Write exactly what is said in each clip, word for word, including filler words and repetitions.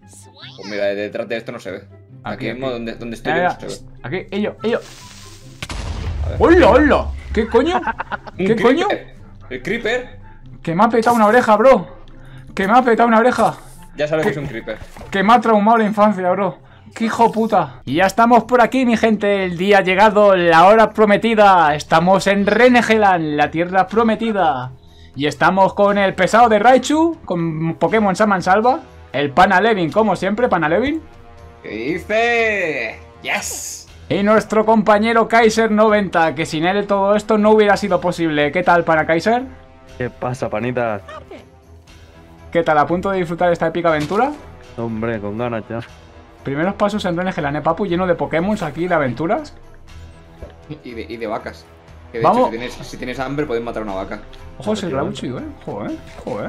Pues mira, detrás de esto no se ve. Aquí, Aquí, mismo aquí. donde, donde estoy Mira, yo no se ve. aquí, ellos, ellos. A ver. ¡Hola, hola! ¿Qué coño? Un ¿Qué coño? creeper. El creeper. Que me ha petado una oreja, bro. Que me ha petado una oreja. Ya sabes ¿Qué? que es un creeper. Que me ha traumado la infancia, bro. ¡Qué hijo puta! Y ya estamos por aquí, mi gente. El día ha llegado, la hora prometida. Estamos en Renegelan, la tierra prometida. Y estamos con el pesado de Raichu, con Pokémon Saman Salva. El Panalevin, como siempre, Panalevin. ¿Qué dice? ¡Yes! Y nuestro compañero Kaiser noventa, que sin él todo esto no hubiera sido posible. ¿Qué tal, Pana Kaiser? ¿Qué pasa, panitas? ¿Qué tal? ¿A punto de disfrutar de esta épica aventura? Hombre, con ganas ya. Primeros pasos en Renegelan, ¿eh, papu? Lleno de Pokémon aquí, de aventuras. Y de, y de vacas. Que de Vamos. hecho, si tienes, si tienes hambre, puedes matar una vaca. Ojo, ese Raichu, eh. Joder, joder.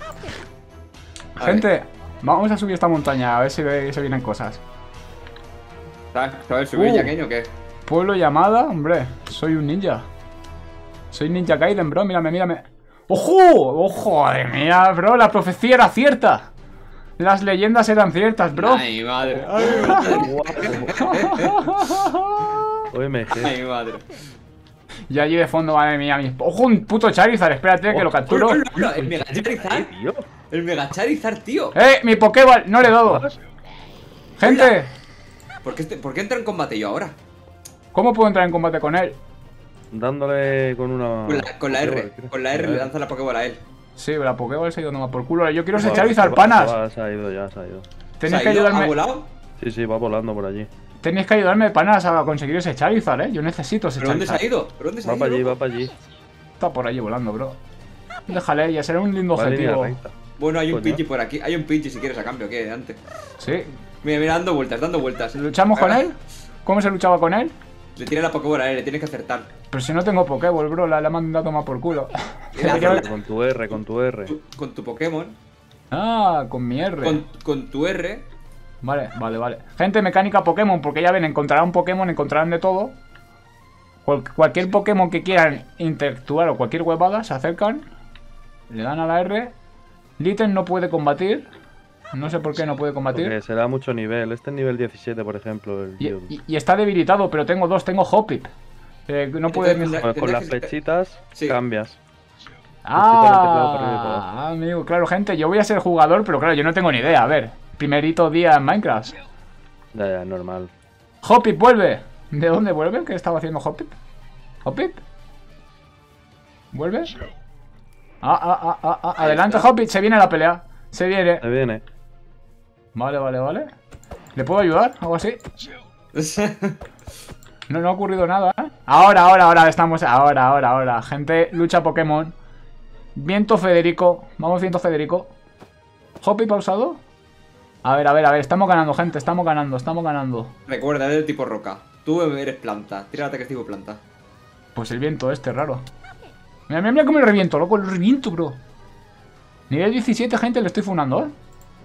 A Gente, ver, vamos a subir esta montaña, a ver si ve- se vienen cosas. ¿sabes, ¿sabes subir Uh. yaqueño o qué? Pueblo llamada, hombre, soy un ninja. Soy Ninja Gaiden, bro, mírame, mírame. ¡Ojo! ¡Ojo! ¡Madre mía, bro! La profecía era cierta. Las leyendas eran ciertas, bro. Ay, madre. Ay, madre. O M G. Ay, madre. Y allí de fondo, madre mía, mi... ¡Ojo, un puto Charizard! Espérate, que lo capturo. Hola, hola, hola, el Mega ¿Qué, Charizard. tío? El Mega Charizard, tío. ¡Eh! ¡Mi Pokéball! ¡No le he dado! Gente, ¿Por qué, este- ¿Por qué entra en combate yo ahora? ¿cómo puedo entrar en combate con él? Dándole con una... Con la, con la R. Con la R le lanza la Pokéball a él. Sí, la Pokéball se ha ido nomás por culo. Yo quiero ese Va, Charizard, va, panas. va, Se ha ido ya, se ha ido. Tenéis ¿Se que ha ido? ¿Ha ayudarme. volado? Sí, sí, va volando por allí. Tenéis que ayudarme, panas, a conseguir ese Charizard, eh. Yo necesito ese ¿Pero dónde se Charizard. ha ido? ¿Pero dónde se ha Va ido? para allí, loco? va para allí. Está por allí volando, bro. Déjale, ya será un lindo Va en línea objetivo. recta. Bueno, hay un Coño. Pidgey por aquí. Hay un Pidgey si quieres a cambio, ¿qué? Antes. Sí. Mira, mira, dando vueltas, dando vueltas. ¿Luchamos con él? ¿Cómo se luchaba con él? Le tira la Pokéball a él, le tienes que acertar. Pero si no tengo Pokéball, bro, la, la he mandado a tomar por culo. Mira, Debería haber- Con tu R, con tu R. Tu- con tu Pokémon, Ah, con mi R. con, con tu R. Vale, vale, vale. Gente, mecánica Pokémon, porque ya ven, encontrarán Pokémon, encontrarán de todo. Cual- cualquier Pokémon que quieran interactuar o cualquier huevada, se acercan, le dan a la R. Litten no puede combatir. No sé por qué no puede combatir. Porque será mucho nivel. Este es nivel diecisiete, por ejemplo. El Y, Geodude. y- y está debilitado, pero tengo dos, tengo Hoppip. Eh, no puede... Entonces, Pues con tendrás las que- flechitas Sí. cambias. Flechita en el teclado para arriba y para Ah, amigo, claro, gente, yo voy a ser jugador, pero claro, yo no tengo ni idea. A ver, primerito día en Minecraft. Ya, ya, normal. Hoppip, vuelve. ¿De dónde vuelve? ¿Qué estaba haciendo Hoppip? ¿Hoppip? ¿Vuelve? Ah, ah, ah, ah, ah. Ahí Adelante, está. Hoppip, se viene la pelea. Se viene. Se viene. Vale, vale, vale. ¿Le puedo ayudar? ¿Algo así? No, no ha ocurrido nada, ¿eh? Ahora, ahora, ahora, estamos... Ahora, ahora, ahora. Gente, lucha Pokémon. Viento Federico. Vamos, Viento Federico. Hoppy pausado. A ver, a ver, a ver. Estamos ganando, gente. Estamos ganando, estamos ganando. Recuerda, eres de tipo roca. Tú eres planta. Tira ataque tipo planta. Pues el viento este, raro. Mira, mira, mira cómo lo reviento, loco. Lo reviento, bro. Nivel diecisiete, gente, le estoy funando, ¿eh?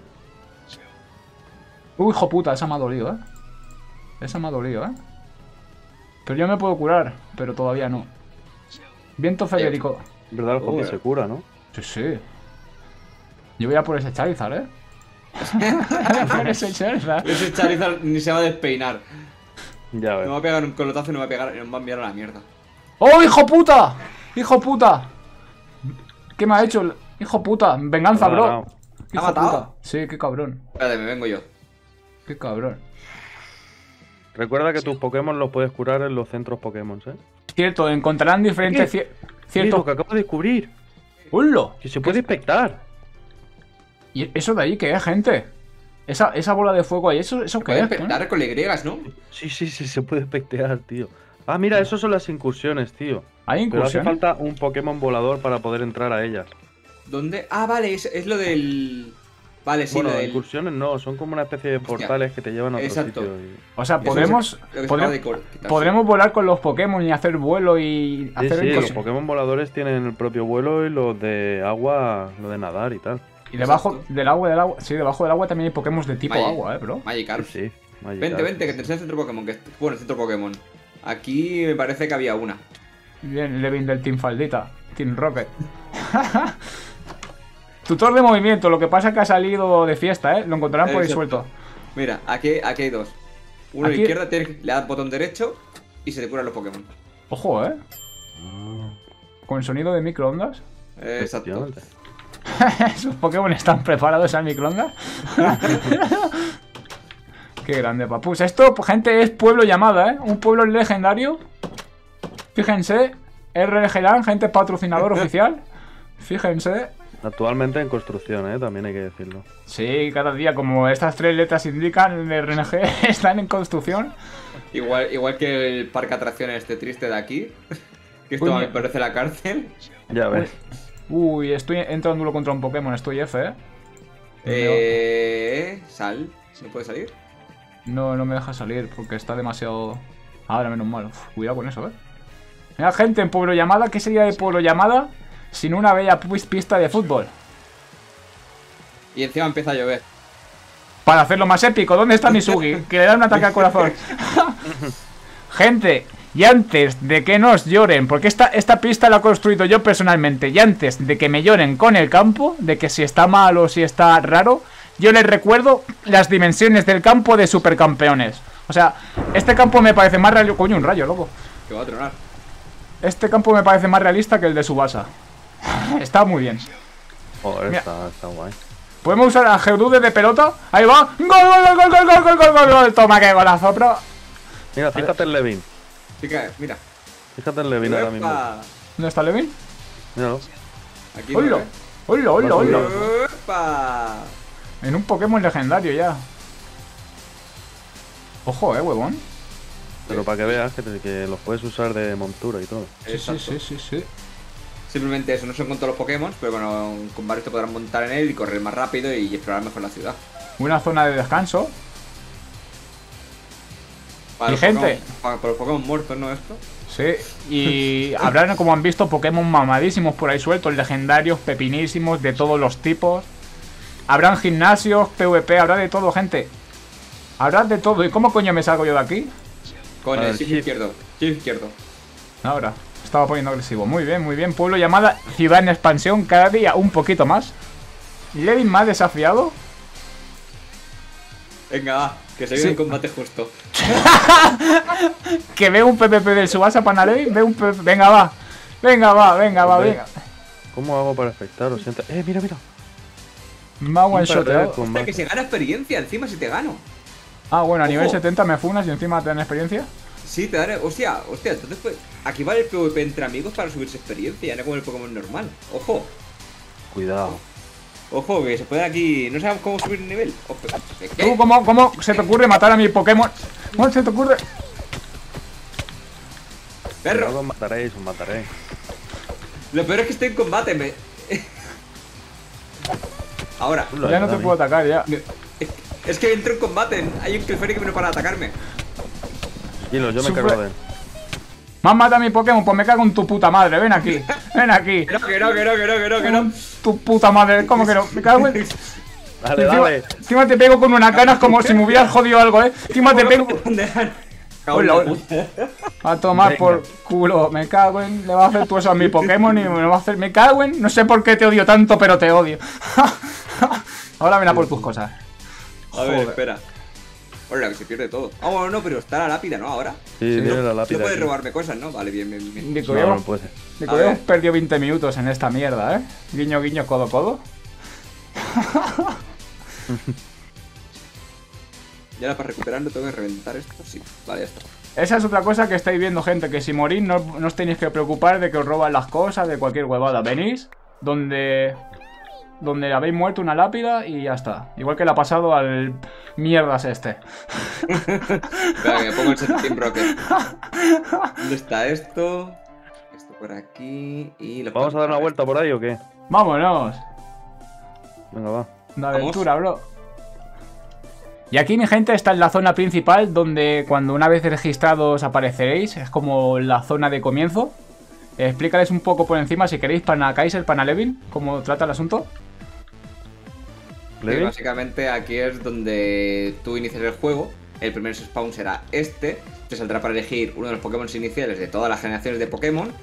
Uy, hijo puta, esa me ha dolido, ¿eh? Esa me ha dolido, ¿eh? Pero yo me puedo curar, pero todavía no. Viento Federico. En verdad, el Hoppy Uy. se cura, ¿no? Sí, sí. Yo voy a por ese Charizard, ¿eh? Por ese Charizard. Ese Charizard ni se va a despeinar. Ya ves. Me va a pegar un colotazo y me va a pegar. Me va a enviar a la mierda. ¡Oh, hijo puta! ¡Hijo puta! ¿Qué me ha hecho? el- ¡Hijo puta! ¡Venganza, No, bro! no. ¡Hijo ¿Ha matado? puta! Sí, qué cabrón. Espérate, me vengo yo. Qué cabrón. Recuerda que tus Pokémon los puedes curar en los centros Pokémon, ¿eh? Cierto, encontrarán diferentes... ¿Qué? cier- Mira, lo Cierto... que acabo de descubrir. ¡Hullo! Que se puede inspectar. ¿Y eso de ahí qué es, gente? Esa, esa bola de fuego ahí, ¿eso, eso qué Puedes es? petar con Y, ¿no? Sí, sí, sí, se puede inspectar, tío. Ah, mira, eso son las incursiones, tío. ¿Hay Pero hace incursión? falta un Pokémon volador para poder entrar a ellas. ¿Dónde? Ah, vale, es, es lo del... Vale, sí, bueno, lo del... incursiones no, son como una especie de portales que te llevan a otro Exacto. sitio. y- O sea, Eso es podemos... lo que se podremos- acaba de cor- quitarse. Podremos volar con los Pokémon y hacer vuelo y Sí, hacer sí, los incursión. Pokémon voladores tienen el propio vuelo y los de agua, lo de nadar y tal. Y debajo Exacto. del agua, del agua... Sí, debajo del agua también hay Pokémon de tipo Magic- agua, eh, bro. Magikarp. Sí, sí. Magikarp. Vente, vente, que te enseño el centro Pokémon. Que... Bueno, el centro Pokémon. Aquí me parece que había una. Bien, Levin del Team Faldita. Team Rocket. Tutor de movimiento, lo que pasa es que ha salido de fiesta, ¿eh? Lo encontrarán por ahí Exacto. suelto. Mira, aquí, aquí hay dos. Uno a la Aquí- izquierda, tienes- le das botón derecho y se te curan los Pokémon. Ojo, ¿eh? Con sonido de microondas. Eh, Exacto. Efectivamente. ¿Esos Pokémon están preparados al microondas? Qué grande, papus. Esto, pues, gente, es pueblo llamada, ¿eh? Un pueblo legendario. Fíjense. R G L A N, gente patrocinador oficial. Fíjense. Actualmente en construcción, ¿eh? También hay que decirlo. Sí, cada día, como estas tres letras indican, el R N G están en construcción. Igual, igual que el parque atracciones este triste de aquí. Que esto Uy, me parece la cárcel. Ya ves. Uy, estoy entrando en duelo contra un Pokémon, estoy F, ¿eh? Eh. Sal. ¿No puede salir? No, no me deja salir porque está demasiado... Ahora, menos mal. Uf, cuidado con eso, ¿eh? Mira, gente, en Pueblo Llamada, ¿qué sería de Pueblo Llamada sin una bella pu- pista de fútbol? Y encima empieza a llover. Para hacerlo más épico, ¿dónde está Misugi? Que le da un ataque al corazón. Gente, y antes de que nos lloren, porque esta, esta pista la he construido yo personalmente, y antes de que me lloren con el campo, de que si está mal o si está raro, yo les recuerdo las dimensiones del campo de Supercampeones. O sea, este campo me parece más realista... Coño, un rayo, loco. Que va a tronar. Este campo me parece más realista que el de Subasa. Está muy bien. Joder, Mira. está, está guay. ¿Podemos usar a Geodude de pelota? Ahí va. ¡Gol, gol, gol, gol, gol, gol, gol, gol, gol, gol! Toma, qué golazo, bro. Mira, fíjate en Levin. Chica, mira. Fíjate en Levin ahora mismo. ¡Epa! ¿Dónde está Levin? Míralo. Aquí no, ¡Hola! ¿eh? ¡Hola, hola, hola! ¡Epa! En un Pokémon legendario ya. Ojo, eh, huevón. Pero para que veas que, te- que los puedes usar de montura y todo. Sí, sí, Exacto. sí, sí, sí. Simplemente eso, no son con todos los Pokémon, pero bueno, con varios te podrán montar en él y correr más rápido y explorar mejor la ciudad. Una zona de descanso. Para Y los gente. Pokémon- para, para los Pokémon muertos, ¿no? Esto. Sí. Y habrán, como han visto, Pokémon mamadísimos por ahí sueltos, legendarios, pepinísimos, de todos los tipos. Habrán gimnasios, PvP, habrá de todo, gente. Habrá de todo. ¿Y cómo coño me salgo yo de aquí? Con A el ver, shift shift. izquierdo. Shift izquierdo. Ahora. Estaba poniendo agresivo. Muy bien, muy bien. Pueblo llamada Ciudad en expansión. Cada día un poquito más. Levin más desafiado. Venga, va, que se Sí. viene un combate justo. Que ve un P P P del Subasa para Levin. Ve un P P P. Venga, va. Venga, va, venga, va, Hombre. venga. ¿Cómo hago para afectar? Lo siento. Eh, mira, mira. Me ha one Sin perder el shoteado. Hostia, que combate. se gana experiencia encima si te gano. Ah, bueno, a Ojo. nivel setenta me funas y encima te dan experiencia. Sí, te daré. Hostia, hostia, entonces pues. Aquí vale el PvP entre amigos para subirse experiencia, no como el Pokémon normal. Ojo, Cuidado. ojo, que se puede aquí. No sabemos cómo subir el nivel. Ojo, ¿qué? ¿Tú cómo, cómo se te ocurre matar a mi Pokémon? ¿Cómo se te ocurre? Perro, Cuidado, os mataréis, os mataréis. lo peor es que estoy en combate, me. Ahora, Lo Ya no ayuda te a mí. puedo atacar, ya. me- es, es que entro en combate. Hay un Clefairy que vino para atacarme. Tranquilo, yo me Sufre- cargo de él. Me has matado a mi Pokémon, pues me cago en tu puta madre. Ven aquí, ven aquí. Que no, que no, que no, que no, que no, que no. Tu puta madre, ¿cómo que no? Me cago en... Dale, encima, dale. encima te pego con unas ganas como si me hubieras jodido algo, eh. Encima te pego... Hola, hola. A tomar Venga. por culo. Me cago en... Le va a hacer tú eso a mi Pokémon y me va a hacer... Me cago en... No sé por qué te odio tanto, pero te odio. Ahora ven a por tus cosas. A ver, Joder. espera. Hola, que se pierde todo. Ah, bueno, no, pero está la lápida, ¿no? Ahora. Sí, viene la No lápida. puedes aquí. robarme cosas, ¿no? Vale, bien, bien, bien. Dico, No, hemos, no puede. dico, A ver. hemos perdido veinte minutos en esta mierda, eh. Guiño, guiño, codo, codo. Y ahora para recuperarlo tengo que reventar esto. Sí, vale, ya está. Esa es otra cosa que estáis viendo, gente, que si morís no, no os tenéis que preocupar de que os roban las cosas, de cualquier huevada. Venís donde donde habéis muerto una lápida y ya está. Igual que le ha pasado al mierdas este. Espera, que me pongo el Team Rocket. ¿Dónde está esto? Esto por aquí y... los ¿Vamos a dar una vuelta por ahí o qué? ¡Vámonos! Venga, va. Una Vamos. aventura, bro. Y aquí, mi gente, está en la zona principal, donde cuando una vez registrados apareceréis. Es como la zona de comienzo. Explícales un poco por encima, si queréis, Pana Kaiser, Pana Levin, cómo trata el asunto. Sí, ¿Levin? básicamente aquí es donde tú inicias el juego. El primer spawn será este. Te saldrá para elegir uno de los Pokémon iniciales de todas las generaciones de Pokémon.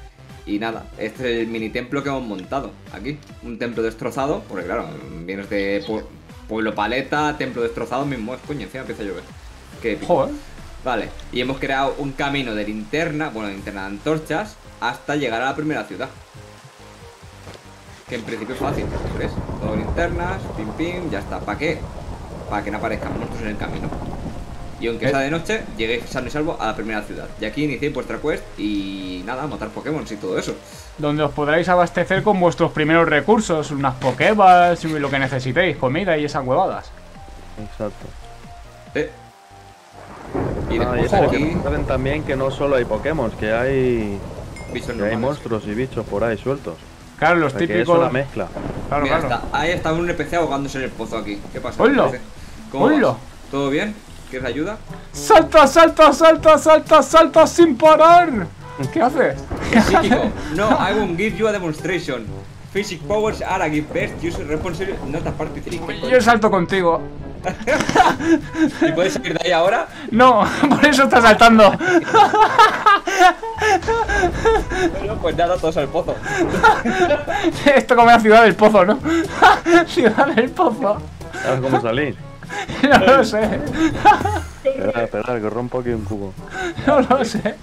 Y nada, este es el mini templo que hemos montado aquí. Un templo destrozado, porque claro, vienes de pu Pueblo Paleta, templo destrozado mismo es, coño, encima empieza a llover. Qué épico. Joder. Vale, y hemos creado un camino de linterna, bueno, linterna de antorchas, hasta llegar a la primera ciudad. Que en principio es fácil, ¿ves? Todo linternas, pim pim, ya está. ¿Para qué? Para que no aparezcan monstruos en el camino. Y aunque sea de noche, lleguéis sano y salvo a la primera ciudad. Y aquí iniciéis vuestra quest y nada, matar Pokémon y todo eso. Donde os podréis abastecer con vuestros primeros recursos, unas Pokéballs y lo que necesitéis, comida y esas huevadas. Exacto. Sí. Y Ah, y después eso que aquí, saben también que no solo hay Pokémon, que hay, bichos que hay normales. monstruos y bichos por ahí sueltos. Claro, los O sea, que es típicos... una mezcla. Claro, Mira, claro. está, ahí está un N P C ahogándose en el pozo aquí. ¿Qué pasa? ¡Hola! N P C? ¿Cómo ¡Hola! vas? ¿Todo bien? ¿Quieres ayuda? ¡Salta, salta, salta, salta, salta sin parar! ¿Qué haces? Psíquico. No, I won't give you a demonstration. Physic powers are a give best use responsible not a participating. Yo salto contigo. ¿Y puedes salir de ahí ahora? No, por eso está saltando. Bueno, pues nada, todos al pozo. Esto como la ciudad del pozo, ¿no? Ciudad del pozo. ¿Sabes cómo salir? No lo sé. Espera, espera, que rompo aquí un cubo. No lo sé.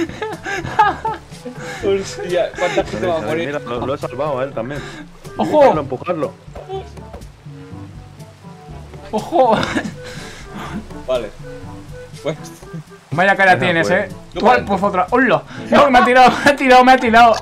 Hostia, ¿cuánta gente va a morir? Mira, lo, lo he salvado a él también. ¡Ojo! Empujarlo, empujarlo. ¡Ojo! Vale. Pues. Vaya cara Venga, tienes, pues. eh. Tú al pozo otra. ¡Hola! No, me ha tirado, me ha tirado, me ha tirado.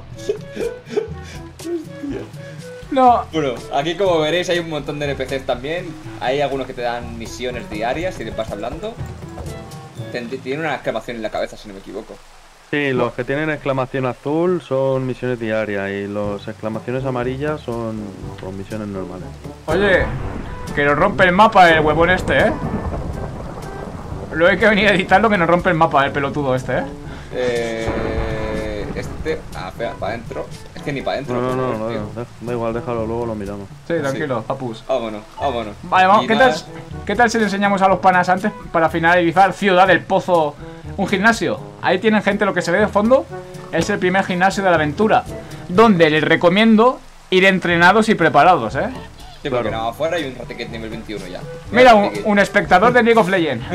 No. Bueno, aquí como veréis hay un montón de N P Cs también. Hay algunos que te dan misiones diarias y te vas hablando. Tiene una exclamación en la cabeza, si no me equivoco. Sí, los que tienen exclamación azul son misiones diarias y los exclamaciones amarillas son, son misiones normales. Oye, que nos rompe el mapa el huevón este, eh. Luego hay que venir a editarlo que nos rompe el mapa el pelotudo este, eh. Eh. Este. Ah, espera, para adentro. Es que ni para adentro. No, no, no, no, da, da igual, déjalo, luego lo miramos. Sí, tranquilo, papus. Vámonos, vámonos. Vale, vamos, Y ¿qué nada, tal, ¿qué tal si le enseñamos a los panas antes para finalizar Ciudad del Pozo un gimnasio? Ahí tienen gente, lo que se ve de fondo es el primer gimnasio de la aventura, donde les recomiendo ir entrenados y preparados, ¿eh? Sí, porque nada, afuera hay un Raticate nivel veintiuno ya. Mira, un, un espectador de League of Legends.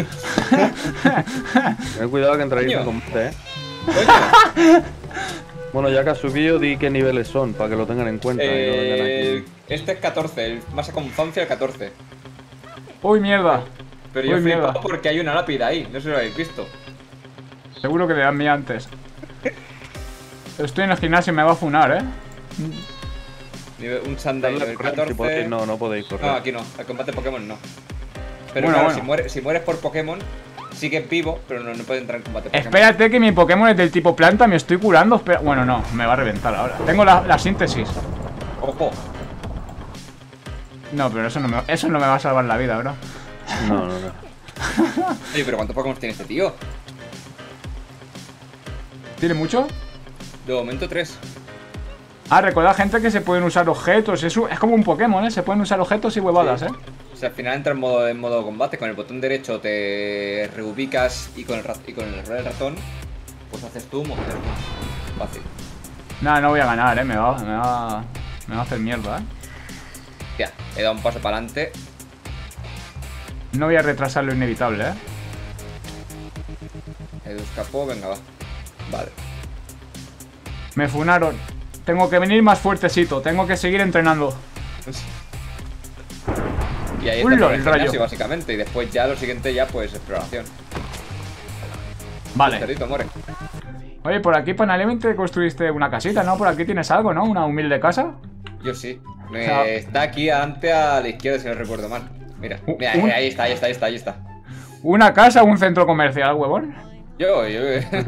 Ten cuidado que entráis en Coño. combate, eh. Coño, Bueno, ya que has subido, di qué niveles son, para que lo tengan en cuenta y no vengan eh, aquí. este es catorce, el más a confancia el catorce. Uy, mierda. Pero yo Uy, he flipado mierda. porque hay una lápida ahí, no sé si lo habéis visto. Seguro que le dan mí antes. Estoy en el gimnasio y me va a funar, ¿eh? Nivel- Un Sandai Darle a nivel correr, si catorce. podéis, no, no podéis correr. No, aquí no, el combate Pokémon no. Pero Bueno, claro, bueno. Si, mueres, si mueres por Pokémon, sigues vivo, pero no, no puedes entrar en combate Pokémon. Espérate que mi Pokémon es del tipo planta, me estoy curando. Espera. Bueno, no, me va a reventar ahora. Tengo la, la síntesis. Ojo, No, pero eso no, me, eso no me va a salvar la vida, bro. No, no, no. oye, pero ¿cuántos Pokémon tiene este tío? ¿Tiene mucho? De momento tres. Ah, recordad, gente, que se pueden usar objetos. Es, un- es como un Pokémon, ¿eh? Se pueden usar objetos y huevadas, Sí. ¿eh? O sea, al final entra en modo, en modo combate, con el botón derecho te reubicas y con el, rat- y con el error del ratón, pues haces tú un movimiento. Fácil. Nada, no voy a ganar, ¿eh? Me va, me va, me va a hacer mierda, ¿eh? Ya, he dado un paso para adelante. No voy a retrasar lo inevitable, ¿eh? Edu escapó, venga, va. Vale. Me funaron. Tengo que venir más fuertecito. Tengo que seguir entrenando. Y ahí Uy, está lo- el el rayo. gimnasio, básicamente. Y después ya lo siguiente ya, pues, exploración. Vale. Cerdito, more. Oye, por aquí, Panalemente, construiste una casita, ¿no? Por aquí tienes algo, ¿no? Una humilde casa. Yo sí. Me- O sea- está aquí adelante a la izquierda, si no recuerdo mal. Mira, Un- mira, un- ahí está, ahí está, ahí está, ahí está. ¿Una casa o un centro comercial, huevón? Yo, yo.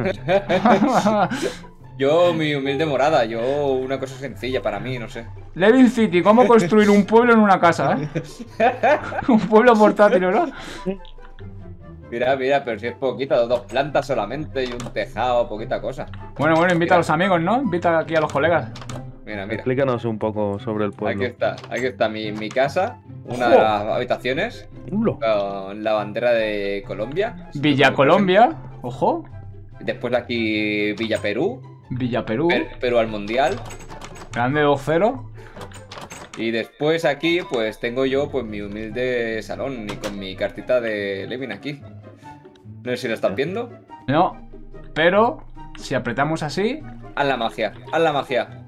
Yo, mi humilde morada, yo, una cosa sencilla para mí, no sé. Levin City, ¿cómo construir un pueblo en una casa, eh? Un pueblo portátil, ¿no? Mira, mira, pero si es poquita, dos plantas solamente y un tejado, poquita cosa. Bueno, bueno, invita Mira. a los amigos, ¿no? Invita aquí a los colegas. Mira, mira. Explícanos un poco sobre el pueblo. Aquí está, aquí está mi, mi casa, una ¡Jo! de las habitaciones, Ulo. con la bandera de Colombia. Villa Colombia, ojo. Después de aquí Villa Perú, Villa Perú. Per- Perú al mundial. Grande dos cero. Y después aquí, pues tengo yo pues mi humilde salón y con mi cartita de Levin aquí. No sé si lo estás viendo. No. Pero, si apretamos así. Haz la magia, haz la magia.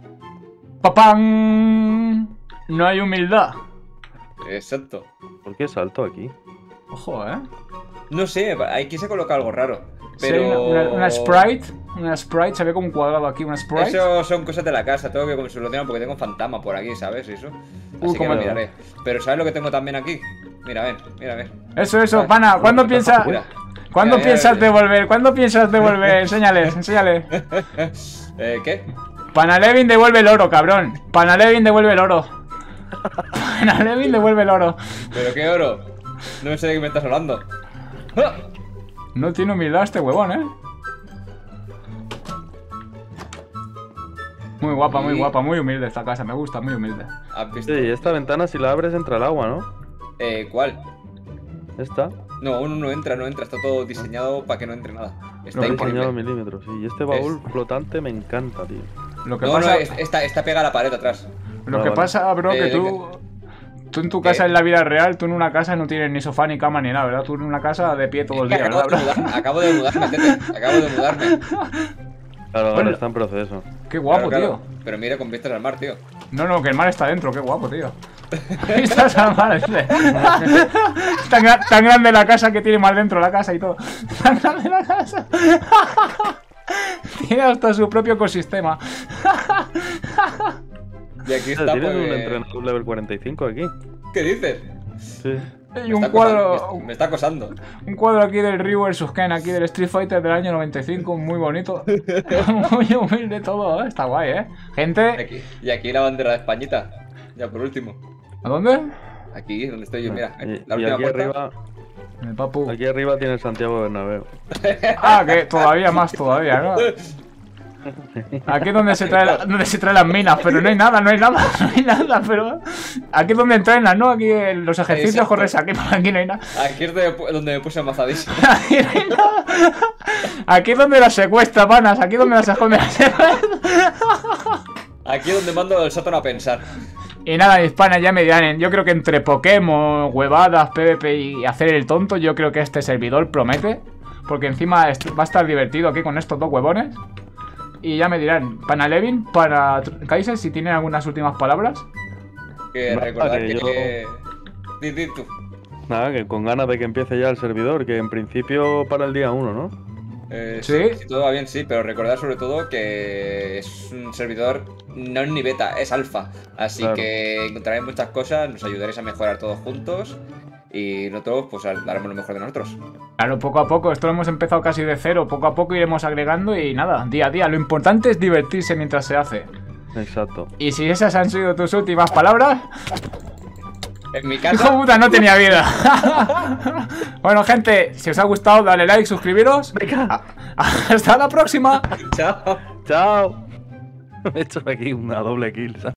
¡Papán! No hay humildad. Exacto. ¿Por qué salto aquí? Ojo, ¿eh? No sé, aquí se coloca algo raro. Sí, Pero... una, una- una sprite. Una sprite. Se ve como un cuadrado aquí, una sprite. Eso son cosas de la casa, tengo que solucionar porque tengo un fantasma por aquí, ¿sabes? Eso. Uh, Así que cómo lo te- miraré. Pero ¿sabes lo que tengo también aquí? Mira, a ver, mira, a ver. Eso, eso, Ah, pana. ¿Cuándo piensas? Mira. ¿Cuándo Mira, mira, piensas mira. devolver? ¿Cuándo piensas devolver? Enséñale, enséñale. Eh, ¿qué? Panalevin devuelve el oro, cabrón. Panalevin devuelve el oro. Panalevin devuelve el oro. ¿Pero qué oro? No sé de qué me estás hablando. ¡Ah! No tiene humildad este huevón, ¿eh? Muy guapa, muy Y- guapa, muy humilde esta casa, me gusta, muy humilde. ¿Has visto? Sí, y esta ventana si la abres entra el agua, ¿no? Eh, ¿cuál? Esta. No, uno no entra, no entra, está todo diseñado para que no entre nada. Está Lo he increíble. diseñado a milímetros, sí. Y este baúl flotante me encanta, tío. Lo que No, pasa, no, es- está, está pegada a la pared atrás. lo Ah, que vale. pasa, bro, que Eh, tú, tú en tu casa ¿Qué? en la vida real, tú en una casa no tienes ni sofá ni cama ni nada, ¿verdad? Tú en una casa de pie todo el Es que día, acabo, ¿verdad, de bro? mudarme, acabo de mudarme, tete. Acabo de mudarme. Claro, ahora Bueno. está en proceso. Qué guapo, Claro, claro. tío. Pero mira con vistas al mar, tío. No, no, que el mar está dentro, qué guapo, tío. Estás al mar, dice. tan, gra- tan grande la casa que tiene mar dentro la casa y todo. Tan grande la casa. Tiene hasta su propio ecosistema. Y aquí está, ¿Tienes pues... un entrenador level cuarenta y cinco aquí? ¿Qué dices? Sí. Y Me un está cuadro, acosando, me, me está acosando. un cuadro aquí del Ryu versus Ken, aquí del Street Fighter del año noventa y cinco, muy bonito. Muy humilde todo, ¿eh? Está guay, ¿eh? Gente, Aquí. Y aquí la bandera de Españita. Ya por último. ¿a dónde? Aquí, donde estoy yo, mira. Y, La y última aquí puerta. arriba, En el papu. aquí arriba tiene Santiago Bernabéu. Ah, que todavía más, todavía, ¿no? Aquí es donde se trae, la- donde se traen las minas, pero no hay nada, no hay nada, no hay nada, pero... Aquí es donde entrenan, ¿no? Aquí en los ejercicios Exacto. corres aquí, por aquí no hay nada. Aquí es de- donde me puse amazadísimo. Aquí no hay nada. Aquí es donde las secuestra, panas, aquí es donde las esconde las secuestra. Aquí es donde mando el sótano a pensar. Y nada, mis panas, ya me dirán, yo creo que entre Pokémon, huevadas, PvP y hacer el tonto, yo creo que este servidor promete. Porque encima est- va a estar divertido aquí con estos dos huevones. Y ya me dirán, para Levin, para Tr- Kaiser, si tienen algunas últimas palabras. Que Nada, recordar que que... yo- Di, di tú. Nada, que con ganas de que empiece ya el servidor, que en principio para el día uno, ¿no? Eh, ¿Sí? Si todo va bien, sí, pero recordar sobre todo que es un servidor, no es ni beta, es alfa. Así Claro. que encontraréis muchas cosas, nos ayudaréis a mejorar todos juntos. Y nosotros, pues daremos lo mejor de nosotros. Claro, poco a poco, esto lo hemos empezado casi de cero, poco a poco iremos agregando y nada, día a día. Lo importante es divertirse mientras se hace. Exacto. Y si esas han sido tus últimas palabras, En mi hijo casa. puta, no tenía vida. Bueno, gente, si os ha gustado, dale like, suscribiros. Venga. Hasta la próxima. Chao. Chao. Me he hecho aquí una doble kill, ¿sabes?